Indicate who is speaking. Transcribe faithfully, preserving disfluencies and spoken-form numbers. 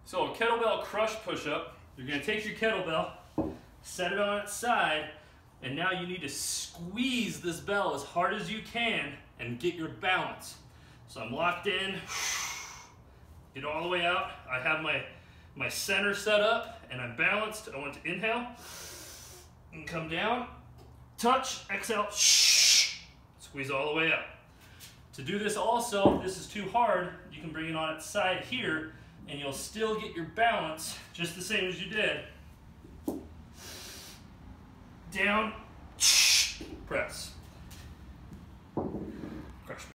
Speaker 1: So a kettlebell crush push-up, you're going to take your kettlebell, set it on its side, and now you need to squeeze this bell as hard as you can and get your balance. So I'm locked in, get all the way out. I have my, my center set up and I'm balanced. I want to inhale and come down, touch, exhale, squeeze all the way up. To do this also, if this is too hard, you can bring it on its side here and you'll still get your balance just the same as you did. Down, press.